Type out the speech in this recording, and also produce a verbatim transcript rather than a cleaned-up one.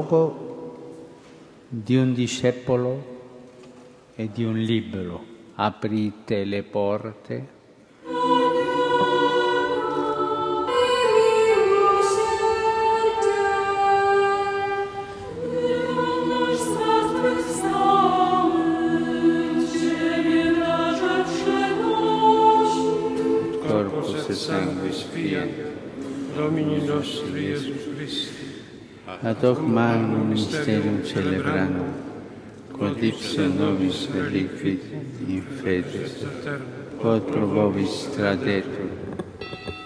luogo di un discepolo e di un libero. Aprite le porte. Corpus et sanguis fiat, Domini nostri Iesus Christi, Ad hoc magnum mysterium celebrandum, quod ipse nobis reliquit in fide, quod pro vobis tradetur,